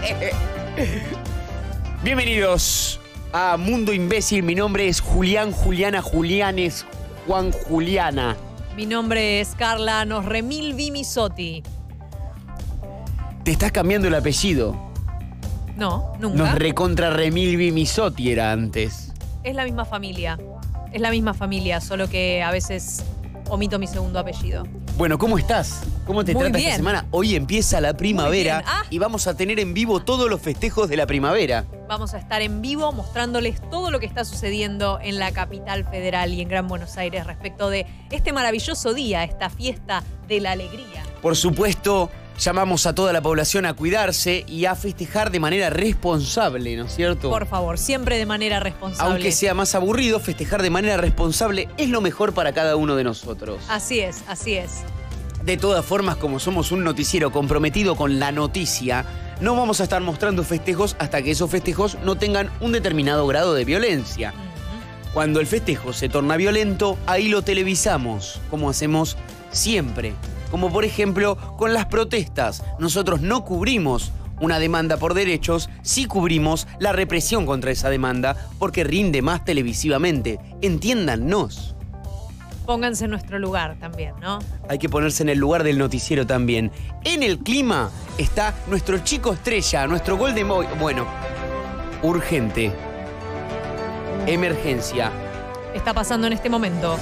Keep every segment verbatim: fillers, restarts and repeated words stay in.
Bienvenidos a Mundo Imbécil. Mi nombre es Julián, Juliana, Julianes, Juan, Juliana. Mi nombre es Carla Nosremil Vimisotti. Te estás cambiando el apellido. No, nunca. Nos recontra Remil Vimisotti era antes. Es la misma familia. Es la misma familia, solo que a veces omito mi segundo apellido. Bueno, ¿cómo estás? ¿Cómo te Muy trata bien. esta semana? Hoy empieza la primavera Ah. y vamos a tener en vivo todos los festejos de la primavera. Vamos a estar en vivo mostrándoles todo lo que está sucediendo en la capital federal y en Gran Buenos Aires respecto de este maravilloso día, esta fiesta de la alegría. Por supuesto, llamamos a toda la población a cuidarse y a festejar de manera responsable, ¿no es cierto? Por favor, siempre de manera responsable. Aunque sea más aburrido, festejar de manera responsable es lo mejor para cada uno de nosotros. Así es, así es. De todas formas, como somos un noticiero comprometido con la noticia, no vamos a estar mostrando festejos hasta que esos festejos no tengan un determinado grado de violencia. Uh-huh. Cuando el festejo se torna violento, ahí lo televisamos, como hacemos siempre. Como por ejemplo con las protestas. Nosotros no cubrimos una demanda por derechos, sí cubrimos la represión contra esa demanda porque rinde más televisivamente. Entiéndannos. Pónganse en nuestro lugar también, ¿no? Hay que ponerse en el lugar del noticiero también. En el clima está nuestro chico estrella, nuestro Golden Boy. Bueno, urgente. Emergencia. Está pasando en este momento.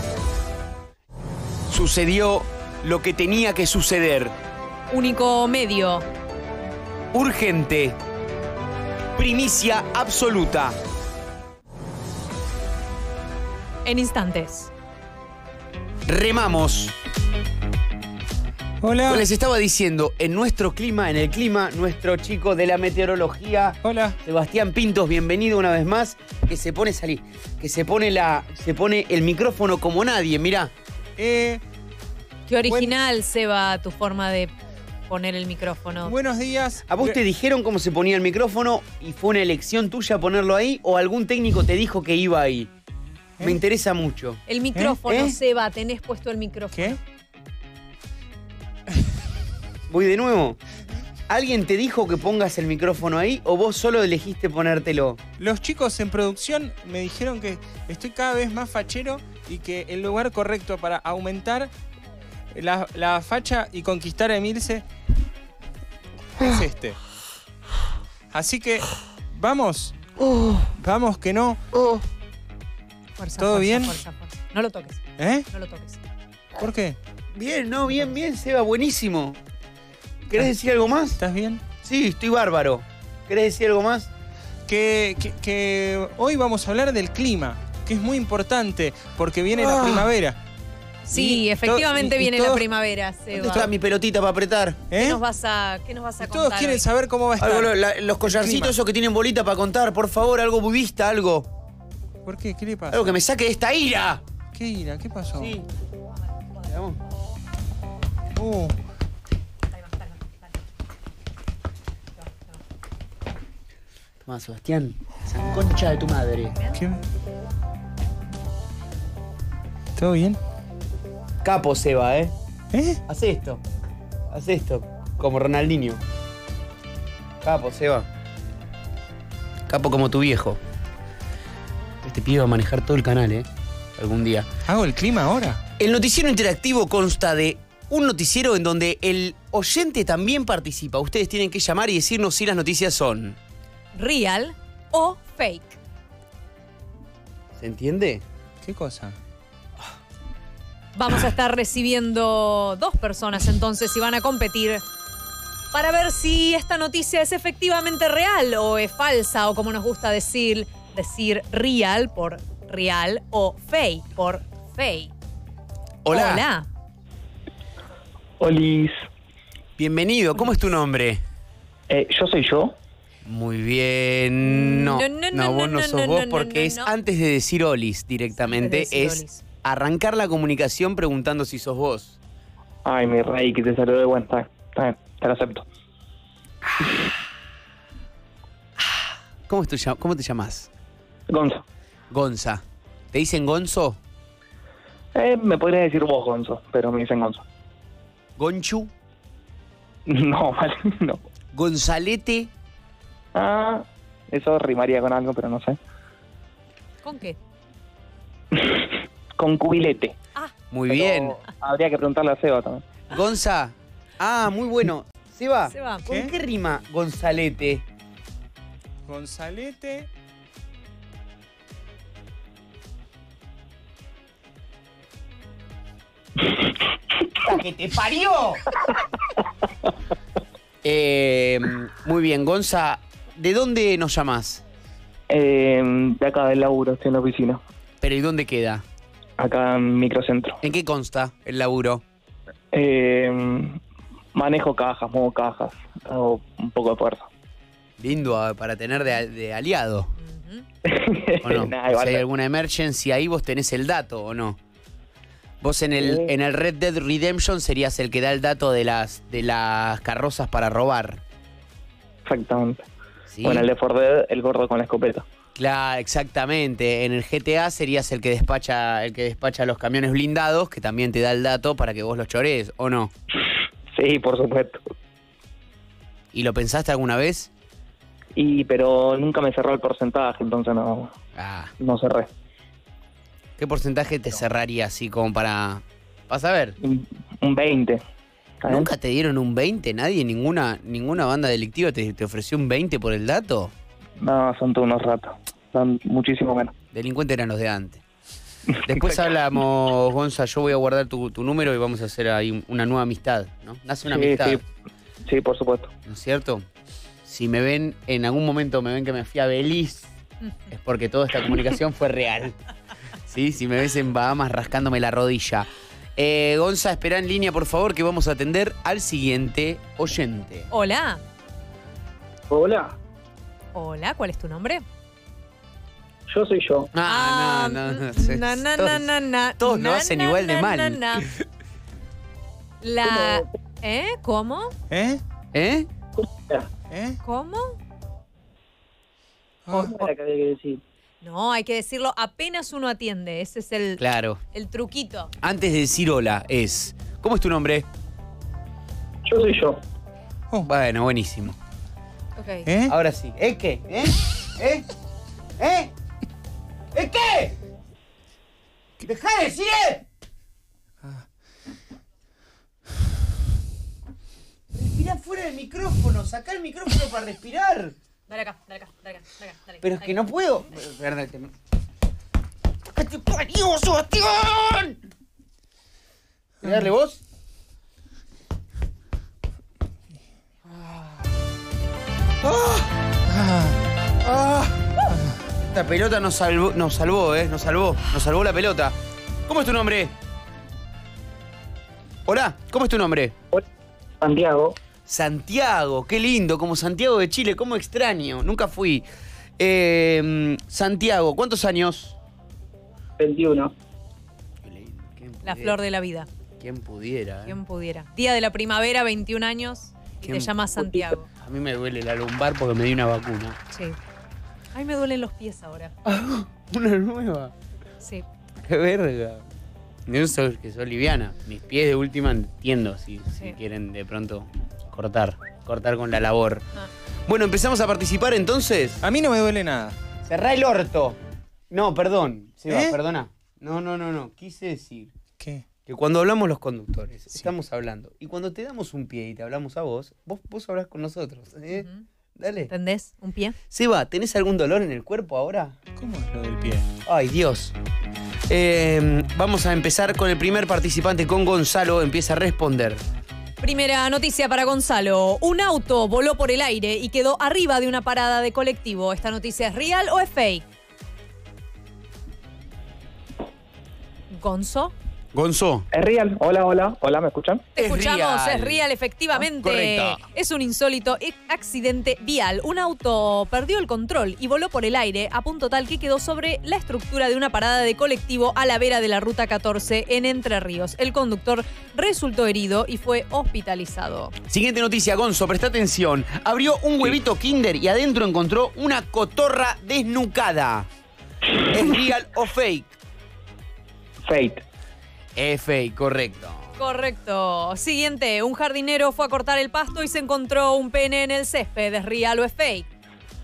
Sucedió lo que tenía que suceder. Único medio. Urgente. Primicia absoluta. En instantes. Remamos. Hola. Les estaba diciendo, en nuestro clima, en el clima, nuestro chico de la meteorología, Hola. Sebastián Pintos, bienvenido una vez más, que se pone salir, que se pone la, se pone el micrófono como nadie, mirá. Eh, Qué original, Seba, tu forma de poner el micrófono. buenos días. ¿A vos te dijeron cómo se ponía el micrófono y fue una elección tuya ponerlo ahí o algún técnico te dijo que iba ahí? ¿Eh? Me interesa mucho. El micrófono, ¿Eh? Seba, tenés puesto el micrófono. ¿Qué? Voy de nuevo. ¿Alguien te dijo que pongas el micrófono ahí o vos solo elegiste ponértelo? Los chicos en producción me dijeron que estoy cada vez más fachero y que el lugar correcto para aumentar la, la facha y conquistar a Emilce es este. Así que, vamos. Vamos, que no. Fuerza, ¿Todo fuerza, bien? fuerza, fuerza. No lo toques, ¿Eh? no lo toques. ¿Por qué? Bien, no, bien, bien, Seba, buenísimo. ¿Querés decir algo más? ¿Estás bien? Sí, estoy bárbaro. ¿Querés decir algo más? Que, que, que hoy vamos a hablar del clima, que es muy importante porque viene Ah. la primavera. Sí, Y efectivamente to- y- y viene todos- la primavera, ¿Dónde Seba. está mi pelotita para apretar? ¿Eh? ¿Qué nos vas a, qué nos vas a Y contar todos quieren hoy? saber cómo va a estar. Algo, lo- la- los collarcitos clima. esos que tienen bolita para contar, por favor, algo budista, algo. ¿Por qué? ¿Qué le pasa? Algo que me saque de esta ira. ¿Qué ira? ¿Qué pasó? Sí. Vamos. Uh, Toma, Sebastián, esa concha de tu madre. ¿qué? ¿Todo bien? Capo, Seba, ¿eh? ¿Eh? Haz esto. Haz esto. Como Ronaldinho. Capo, Seba. Capo como tu viejo. Este pibe va a manejar todo el canal, ¿eh? Algún día. ¿Hago el clima ahora? El noticiero interactivo consta de un noticiero en donde el oyente también participa. Ustedes tienen que llamar y decirnos si las noticias son. ¿Real o fake? ¿Se entiende? ¿Qué cosa? Vamos a estar recibiendo dos personas entonces y van a competir para ver si esta noticia es efectivamente real o es falsa o como nos gusta decir, decir real por real o fake por fake. Hola. Hola. Olis, Bienvenido. ¿Cómo es tu nombre? eh, yo soy yo. Muy bien. No, No, no, no, vos no no, sos no, vos no, porque no, es no. antes de decir Olis directamente, Antes de decir es Olis. arrancar la comunicación preguntando si sos vos. Ay, mi rey, que te saludé de buen. Está bien, está bien, te lo acepto. ¿Cómo, es tu llam- ¿Cómo te llamas? Gonzo. Gonza. ¿Te dicen Gonzo? Eh, me podrías decir vos, Gonzo, pero me dicen Gonzo. ¿Gonchu? No, vale, no. ¿Gonzalete? Ah, eso rimaría con algo, pero no sé. ¿Con qué? Con cubilete. Ah, Muy Pero bien. Habría que preguntarle a Seba también. Gonza. Ah, muy bueno. Seba, Seba. ¿con ¿Qué? qué rima Gonzalete? Gonzalete. ¡La que te parió! eh, muy bien, Gonza, ¿de dónde nos llamás? Eh, de acá del laburo, estoy en la oficina. ¿Pero y dónde queda? Acá en Microcentro. ¿En qué consta el laburo? Eh, manejo cajas, muevo cajas. Hago un poco de fuerza. Lindo ah, para tener de, de aliado, ujú. ¿o no? Nah, si igual hay no. alguna emergencia ahí, vos tenés el dato, ¿o no? Vos en el, Sí. en el Red Dead Redemption serías el que da el dato de las, de las carrozas para robar. Exactamente. ¿Sí? Bueno, el de Ford Dead, el gordo con la escopeta. Claro, exactamente. En el G T A serías el que despacha, el que despacha los camiones blindados, que también te da el dato para que vos los chorees, ¿o no? Sí, por supuesto. ¿Y lo pensaste alguna vez? Y pero nunca me cerró el porcentaje, entonces no, Ah, no cerré. ¿qué porcentaje te cerraría así como para, para saber? Un, un veinte. ¿Está bien? ¿Nunca te dieron un veinte? ¿Nadie, ninguna, ninguna banda delictiva te, te ofreció un veinte por el dato? No, son todos unos ratos. Son muchísimo menos. Delincuentes eran los de antes. Después hablamos, Gonza, yo voy a guardar tu, tu número y vamos a hacer ahí una nueva amistad, ¿no? Nace una Sí, amistad, sí, sí, por supuesto. ¿no es cierto? Si me ven, en algún momento me ven que me fui a Belice, es porque toda esta comunicación fue real. ¿Sí? Si me ves en Bahamas rascándome la rodilla. Eh, Gonza, espera en línea, por favor, que vamos a atender al siguiente oyente. Hola. Hola, Hola, ¿cuál es tu nombre? yo soy yo. Ah, no, no, no. na, na, todos, na, na, na, todos lo na, hacen na, igual de na, mal. na, na. La... ¿Eh? ¿Cómo? ¿Eh? ¿Eh? ¿Eh? ¿Cómo? Ah, ¿Cómo era que había que decir? No, hay que decirlo apenas uno atiende. Ese es el, Claro. el truquito. Antes de decir hola, es... ¿Cómo es tu nombre? Yo soy yo. Bueno, buenísimo. Ok. ¿Eh? Ahora sí. ¿Es qué? ¿Eh? ¿Eh? ¿Eh? ¿Es qué? ¡Dejá de decir! eh! Respirá fuera del micrófono, sacá el micrófono para respirar. Dale acá, dale acá, dale acá, dale acá. Dale, Pero es dale que acá. no puedo. Perdón, te... ¡Que te parió, Sebastián! ¿Querés darle vos? Esta pelota nos salvó, nos salvó, eh, nos salvó, nos salvó la pelota. ¿Cómo es tu nombre? Hola, ¿cómo es tu nombre? Santiago. Santiago, qué lindo, como Santiago de Chile, cómo extraño, nunca fui. Eh, Santiago, ¿cuántos años? veintiuno. Qué lindo, ¿quién La pudiera? flor de la vida. ¿Quién pudiera? eh? ¿Quién pudiera? Día de la primavera, veintiún años, y ¿Quién te llamas Santiago. A mí me duele la lumbar porque me di una vacuna. Sí. Ay, me duelen los pies ahora. Una nueva. Sí. Qué verga. Yo soy que soy liviana. Mis pies de última entiendo si, si Sí. quieren de pronto cortar. Cortar con la labor. Ah. Bueno, empezamos a participar entonces. A mí no me duele nada. Cerrá el orto. No, perdón. Seba, ¿Eh? perdona. No, no, no, no. Quise decir ¿Qué? que cuando hablamos los conductores, estamos hablando. Y cuando te damos un pie y te hablamos a vos, vos, vos hablás con nosotros. ¿eh? Ujú. Dale. ¿Entendés? Un pie. Seba, ¿tenés algún dolor en el cuerpo ahora? ¿Cómo es lo del pie? Ay, Dios. Eh, vamos a empezar con el primer participante, con Gonzalo. Empieza a responder. Primera noticia para Gonzalo. Un auto voló por el aire y quedó arriba de una parada de colectivo. ¿Esta noticia es real o es fake? Gonzo. Gonzo. Es real. Hola, hola. Hola, ¿me escuchan? Te Es escuchamos, real. es real, efectivamente. Correcto. Es un insólito e- accidente vial. Un auto perdió el control y voló por el aire a punto tal que quedó sobre la estructura de una parada de colectivo a la vera de la ruta catorce en Entre Ríos. El conductor resultó herido y fue hospitalizado. Siguiente noticia, Gonzo, presta atención. Abrió un huevito Kinder y adentro encontró una cotorra desnucada. ¿Es real o fake? Fate. Es fake, correcto. Correcto. Siguiente, un jardinero fue a cortar el pasto y se encontró un pene en el césped. ¿Es real o es fake?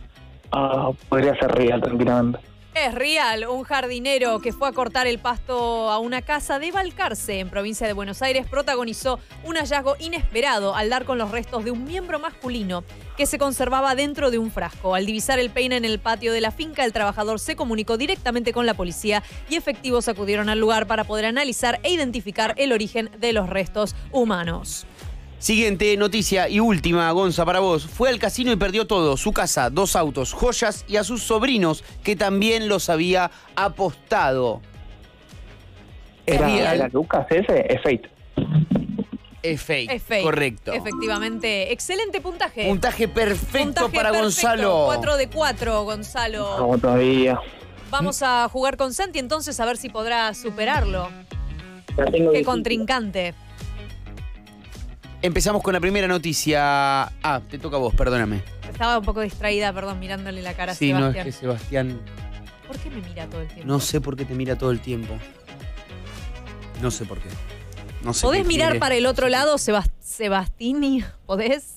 Ah, podría ser real, tranquilamente. Es real, un jardinero que fue a cortar el pasto a una casa de Balcarce, en provincia de Buenos Aires, protagonizó un hallazgo inesperado al dar con los restos de un miembro masculino que se conservaba dentro de un frasco. Al divisar el peine en el patio de la finca, el trabajador se comunicó directamente con la policía y efectivos acudieron al lugar para poder analizar e identificar el origen de los restos humanos. Siguiente noticia y última, Gonza, para vos. Fue al casino y perdió todo, su casa, dos autos, joyas y a sus sobrinos, que también los había apostado. ¿Es ¿Era, real? ¿Era Lucas ese? Es Fate. Es fake. Es fake. Correcto. Efectivamente. Excelente puntaje. Puntaje perfecto Puntaje para perfecto. Gonzalo. cuatro de cuatro, Gonzalo. Como todavía. Vamos a jugar con Santi entonces a ver si podrá superarlo. Ya tengo Qué difícil. contrincante. Empezamos con la primera noticia. Ah, te toca a vos, perdóname. Estaba un poco distraída, perdón, mirándole la cara a Sí, no, es Sebastián. que Sebastián... ¿Por qué me mira todo el tiempo? No sé por qué te mira todo el tiempo. No sé por qué. No sé ¿Podés qué mirar quiere. para el otro lado, Sebas- Sebastini? ¿Podés?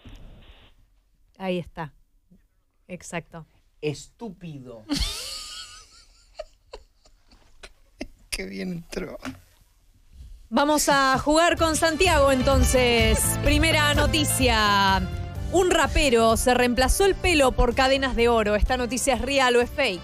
Ahí está. Exacto. Estúpido. Qué bien entró. Vamos a jugar con Santiago entonces. Primera noticia. Un rapero se reemplazó el pelo por cadenas de oro. ¿Esta noticia es real o es fake?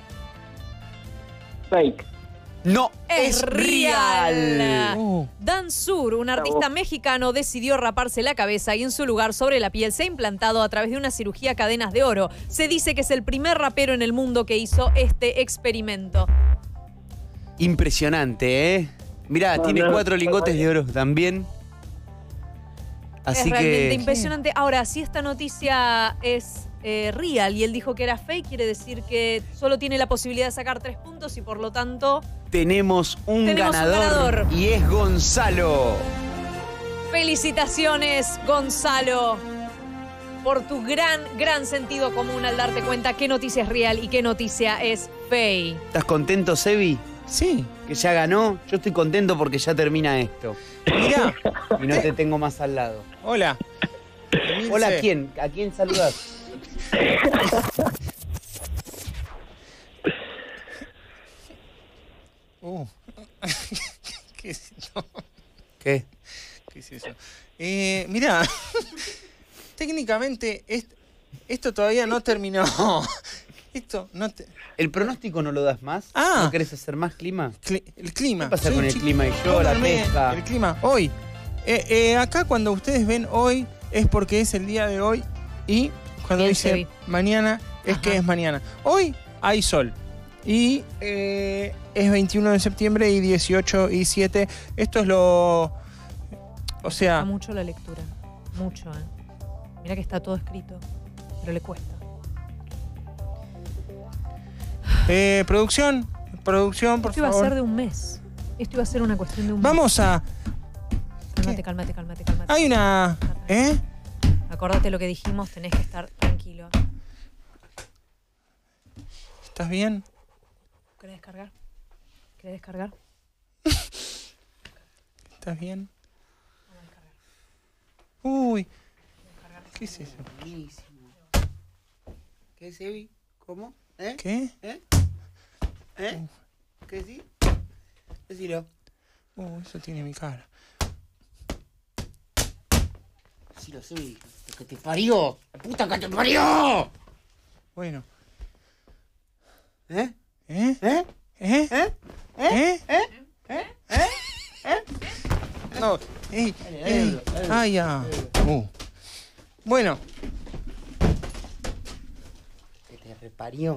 Fake. No, Es es real. real. Uh, Dan Sur, un artista mexicano, decidió raparse la cabeza y en su lugar sobre la piel se ha implantado a través de una cirugía cadenas de oro. Se dice que es el primer rapero en el mundo que hizo este experimento. Impresionante, ¿eh? Mirá, No, tiene no, cuatro no, lingotes no. de oro también. Así es realmente que... impresionante. Ahora, si esta noticia es eh, real y él dijo que era fake, quiere decir que solo tiene la posibilidad de sacar tres puntos y por lo tanto Tenemos un Tenemos un ganador, ganador. y es Gonzalo. felicitaciones, Gonzalo, por tu gran, gran sentido común al darte cuenta qué noticia es real y qué noticia es fake. ¿Estás contento, Sebi? sí. Que ya ganó. Yo estoy contento porque ya termina esto. Mirá. Y no te tengo más al lado. Hola. Hola, ¿a Emilce. quién? ¿A quién saludás? Uh. ¿Qué es eso? ¿Qué? ¿Qué es eso? Eh, mirá. Técnicamente est- esto todavía no terminó. Esto no te... ¿El pronóstico no lo das más? Ah. ¿No querés hacer más clima? Cli- el clima. ¿Qué pasa Soy con un el chico- clima y yo, la Pónganme pesca? El clima. Hoy. Eh, eh, acá cuando ustedes ven hoy es porque es el día de hoy y cuando Bien, dice Sebi. mañana es Ajá. que es mañana. Hoy hay sol y eh, es veintiuno de septiembre y dieciocho y siete. Esto es lo... O Cuesta sea, mucho la lectura. Mucho, ¿eh? Mira que está todo escrito, pero le cuesta. eh, producción, producción, por Esto iba a favor. ser de un mes. Esto iba a ser una cuestión de un Vamos a... mes. Cálmate, cálmate, cálmate, cálmate. Hay una... ¿Eh? Acordate lo que dijimos, tenés que estar tranquilo. ¿Estás bien? ¿Querés descargar? ¿Querés descargar? ¿Estás bien? Uy. ¿Qué es eso? Buenísimo. ¿Qué, Sebi? ¿Cómo? ¿Eh? ¿Qué? ¿Eh? ¿Eh? ¿Qué sí? Decilo. Uh, eso tiene mi cara. Decilo, Sebi. ¡Lo que te parió! ¡La puta que te parió! Bueno. ¿Eh? ¿Eh? ¿Eh? ¿Eh? ¿Eh? ¿Eh? ¿Eh? ¿Eh? ¿Eh? ¿Eh? No. ¡Ey! Dale, dale, ¡Ey! dale. ¡Ah, ya! Uh. Bueno. Que te reparió.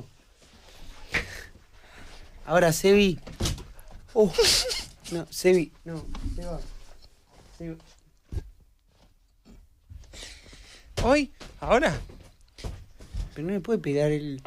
Ahora, Sebi. Uh, no, Sebi, no. Seba. Sebi. Hoy, ahora. Pero no me puede pegar el.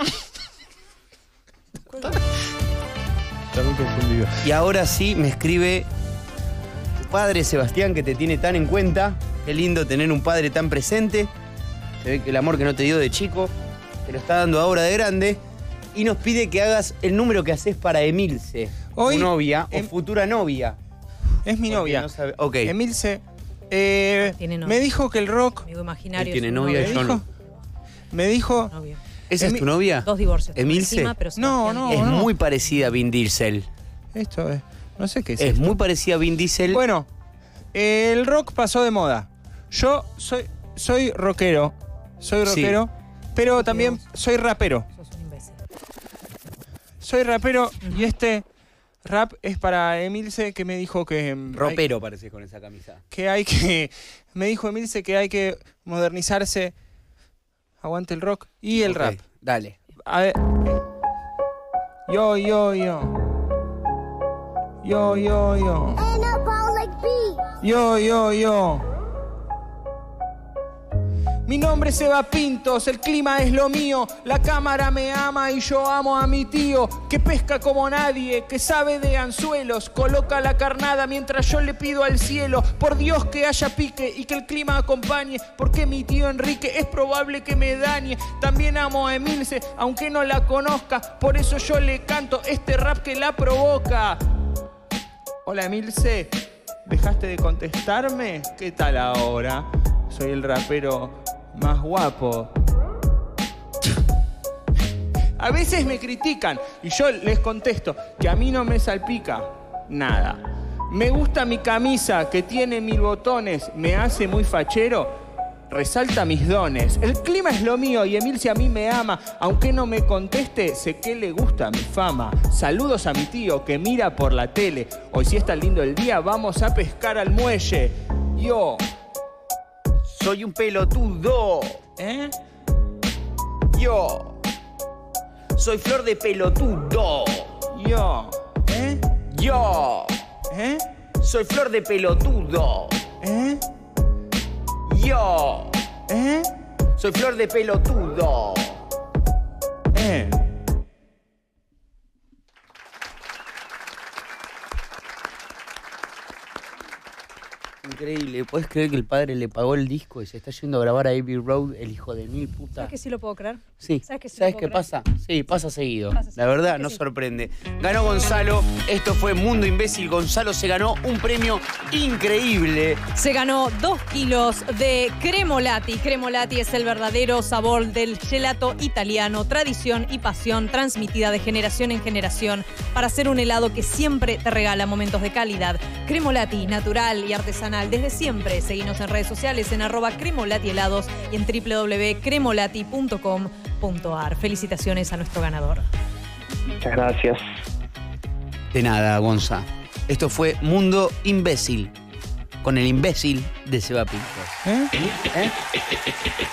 Está muy confundido. Y ahora sí me escribe tu padre, Sebastián, que te tiene tan en cuenta. Qué lindo tener un padre tan presente. Se ve que el amor que no te dio de chico te lo está dando ahora de grande. Y nos pide que hagas el número que haces para Emilce, Hoy, tu novia em- o futura novia. Es mi Porque novia. no sabe- Ok. Emilce. Eh, Tiene novia. me dijo que el rock. Amigo imaginario. Él tiene es un novia Me y yo dijo. no. Me dijo novio. ¿Esa Emi- es tu novia? Dos divorcios. ¿Emilce? Encima, pero No, Sebastián no, Díaz. Es no. muy parecida a Vin Diesel. Esto es. No sé qué es. Es esto. muy parecida a Vin Diesel. Bueno, el rock pasó de moda. Yo soy, soy rockero. Soy Sí. rockero. Pero también soy rapero. Sos un imbécil. Soy rapero y este rap es para Emilce, que me dijo que. mm, hay- Ropero parece con esa camisa. que hay que. Me dijo Emilce que hay que modernizarse. Aguante el rock y el Ok, rap. Dale. A ver. Yo, yo, yo. Yo, yo, yo. Yo, yo, yo. Mi nombre es Seba Pintos, el clima es lo mío, la cámara me ama y yo amo a mi tío, que pesca como nadie, que sabe de anzuelos, coloca la carnada mientras yo le pido al cielo, por Dios que haya pique y que el clima acompañe, porque mi tío Enrique es probable que me dañe. También amo a Emilce, aunque no la conozca, por eso yo le canto este rap que la provoca. Hola Emilce, ¿dejaste de contestarme? ¿Qué tal ahora? Soy el rapero más guapo. A veces me critican y yo les contesto que a mí no me salpica nada. Me gusta mi camisa que tiene mil botones, me hace muy fachero, resalta mis dones. El clima es lo mío y Emilce a mí me ama, aunque no me conteste, sé que le gusta mi fama. Saludos a mi tío que mira por la tele. Hoy si está lindo el día, vamos a pescar al muelle. Yo, Soy un pelotudo. ¿eh? Yo. Soy flor de pelotudo. Yo, ¿eh? Yo. ¿Eh? Soy flor de pelotudo. ¿Eh? Yo. ¿Eh? Soy flor de pelotudo. ¿Eh? Increíble. ¿Puedes creer que el padre le pagó el disco y se está yendo a grabar a Abbey Road, el hijo de mil puta? ¿Sabes que sí lo puedo creer? Sí. ¿Sabes que sí ¿Sabes lo qué puedo pasa? Sí, pasa seguido. Pasa La seguido. verdad, ¿Sabes no que sí? sorprende. Ganó Gonzalo. Esto fue Mundo Imbécil. Gonzalo se ganó un premio increíble. Se ganó dos kilos de Cremolati. Cremolati es el verdadero sabor del gelato italiano, tradición y pasión transmitida de generación en generación para hacer un helado que siempre te regala momentos de calidad. Cremolati, natural y artesanal desde siempre. Seguinos en redes sociales en arroba Cremolati helados y en doble u doble u doble u punto cremolati punto com punto a r. Felicitaciones a nuestro ganador. Muchas gracias. De nada, Gonza. Esto fue Mundo Imbécil. Con el imbécil de Seba Pintos. ¿Eh? ¿Eh?